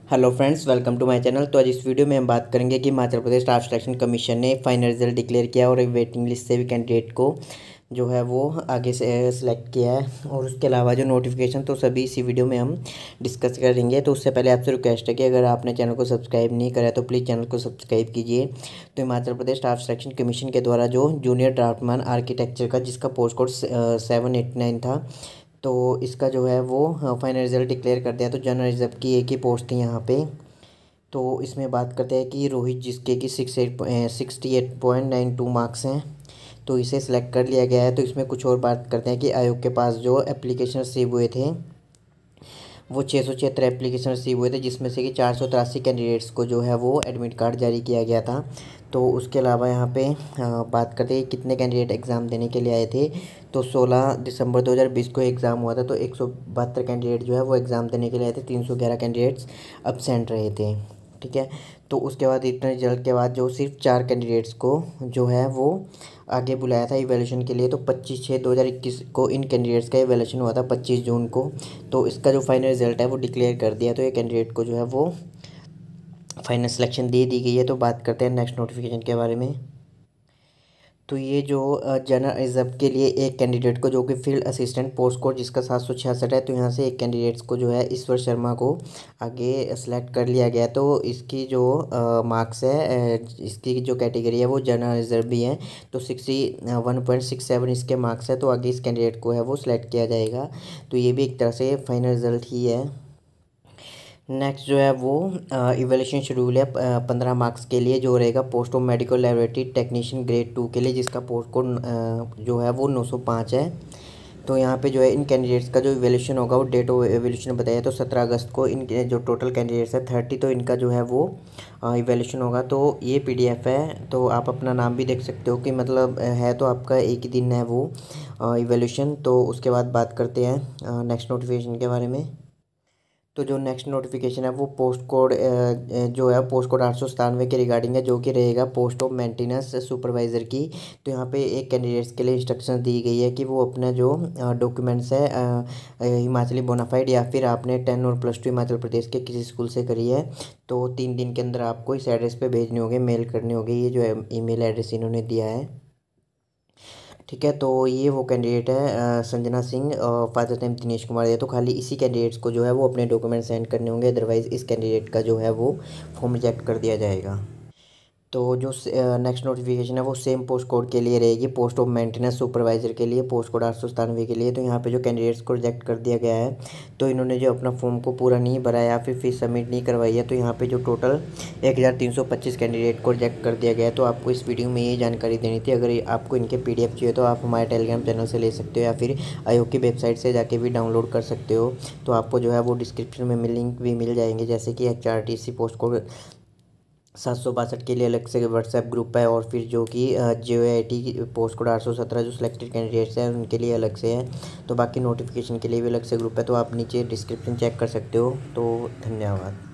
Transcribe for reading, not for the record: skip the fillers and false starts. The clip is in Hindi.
Hello friends, welcome to my channel. तो आज इस वीडियो में हम बात करेंगे कि Himachal Pradesh staff selection commission ने फाइनल रिजल्ट डिक्लेयर किया और एक वेटिंग लिस्ट से भी कैंडिडेट को जो है वो आगे से सिलेक्ट किया है। और उसके अलावा जो नोटिफिकेशन तो सभी इसी वीडियो में हम डिस्कस करेंगे। तो उससे पहले आपसे रिक्वेस्ट है कि अगर आपने चैनल को सब्सक्राइब नहीं करा तो प्लीज़ चैनल को सब्सक्राइब कीजिए। तो Himachal Pradesh staff selection commission के द्वारा जो जूनियर ड्राफ्टमैन आर्किटेक्चर का जिसका पोस्ट कोड 789 था, तो इसका जो है वो फाइनल रिजल्ट डिक्लेयर कर दिया। तो जनरल रिजर्व की एक ही पोस्ट थी यहाँ पे। तो इसमें बात करते हैं कि रोहित जिसके कि 68.92 मार्क्स हैं, तो इसे सिलेक्ट कर लिया गया है। तो इसमें कुछ और बात करते हैं कि आयोग के पास जो एप्लीकेशन रिसीव हुए थे वो 676 एप्लीकेशन रिसीव हुए थे, जिसमें से कि 483 कैंडिडेट्स को जो है वो एडमिट कार्ड जारी किया गया था। तो उसके अलावा यहाँ पे बात करते हैं कितने कैंडिडेट एग्ज़ाम देने के लिए आए थे। तो 16 दिसंबर 2020 को एग्ज़ाम हुआ था। तो 172 कैंडिडेट जो है वो एग्ज़ाम देने के लिए आए थे, 311 कैंडिडेट्स अब्सेंट रहे थे। ठीक है। तो उसके बाद रिटर्न रिजल्ट के बाद जो सिर्फ 4 कैंडिडेट्स को जो है वो आगे बुलाया था इवैल्यूएशन के लिए। तो 25/6/2021 को इन कैंडिडेट्स का इवैल्यूएशन हुआ था 25 जून को। तो इसका जो फाइनल रिजल्ट है वो डिक्लेयर कर दिया। तो ये कैंडिडेट को जो है वो फाइनल सिलेक्शन दे दी गई है। तो बात करते हैं नेक्स्ट नोटिफिकेशन के बारे में। तो ये जो जनरल रिजर्व के लिए एक कैंडिडेट को जो कि फील्ड असिस्टेंट पोस्ट कोड जिसका 766 है, तो यहाँ से एक कैंडिडेट्स को जो है ईश्वर शर्मा को आगे सेलेक्ट कर लिया गया। तो इसकी जो मार्क्स है, इसकी जो कैटेगरी है वो जनरल रिजर्व भी है। तो 61.67 इसके मार्क्स है। तो आगे इस कैंडिडेट को है वो सिलेक्ट किया जाएगा। तो ये भी एक तरह से फाइनल रिजल्ट ही है। नेक्स्ट जो है वो इवैल्यूएशन शेड्यूल है 15 मार्क्स के लिए, जो रहेगा post of medical laboratory technician grade 2 के लिए, जिसका पोस्ट कोड जो है वो 905 है। तो यहाँ पे जो है इन कैंडिडेट्स का जो इवैल्यूएशन होगा वो डेट ऑफ इवैल्यूएशन बताया। तो 17 अगस्त को इन जो टोटल कैंडिडेट्स है 30, तो इनका जो है वो इवैल्यूएशन होगा। तो ये PDF है, तो आप अपना नाम भी देख सकते हो कि मतलब है तो आपका एक ही दिन है वो इवैल्यूएशन। तो उसके बाद बात करते हैं नेक्स्ट नोटिफिकेशन के बारे में। तो जो नेक्स्ट नोटिफिकेशन है वो पोस्ट कोड जो है पोस्ट कोड 897 के रिगार्डिंग है, जो कि रहेगा पोस्ट ऑफ मेंटेनेंस सुपरवाइज़र की। तो यहाँ पे एक कैंडिडेट्स के लिए इंस्ट्रक्शन दी गई है कि वो अपना जो डॉक्यूमेंट्स है हिमाचली बोनाफाइड या फिर आपने 10 और +2 हिमाचल प्रदेश के किसी स्कूल से करी है, तो 3 दिन के अंदर आपको इस एड्रेस पे भेजने होंगे, मेल करने होंगे। ये जो ईमेल एड्रेस इन्होंने दिया है। ठीक है। तो ये वो कैंडिडेट है संजना सिंह, फादर नेम दिनेश कुमार है। तो खाली इसी कैंडिडेट्स को जो है वो अपने डॉक्यूमेंट सेंड करने होंगे, अदरवाइज़ इस कैंडिडेट का जो है वो फॉर्म रिजेक्ट कर दिया जाएगा। तो जो नेक्स्ट नोटिफिकेशन है वो सेम पोस्ट कोड के लिए रहेगी, पोस्ट ऑफ मेंटेनेंस सुपरवाइज़र के लिए, पोस्ट कोड 897 के लिए। तो यहाँ पे जो कैंडिडेट्स को रिजेक्ट कर दिया गया है, तो इन्होंने जो अपना फॉर्म को पूरा नहीं भरा या फिर फीस सबमिट नहीं करवाई है, तो यहाँ पे जो टोटल 1325 कैंडिडेट को रिजेक्ट कर दिया गया है। तो आपको इस वीडियो में ये जानकारी देनी थी। अगर आपको इनके PDF चाहिए तो आप हमारे टेलीग्राम चैनल से ले सकते हो या फिर आयोग की वेबसाइट से जाके भी डाउनलोड कर सकते हो। तो आपको जो है वो डिस्क्रिप्शन में लिंक भी मिल जाएंगे, जैसे कि HRTC पोस्ट कोड 762 के लिए अलग से व्हाट्सएप ग्रुप है, और फिर जो कि JOIT पोस्ट कोड 817 जो सिलेक्टेड कैंडिडेट्स हैं उनके लिए अलग से है। तो बाकी नोटिफिकेशन के लिए भी अलग से ग्रुप है। तो आप नीचे डिस्क्रिप्शन चेक कर सकते हो। तो धन्यवाद।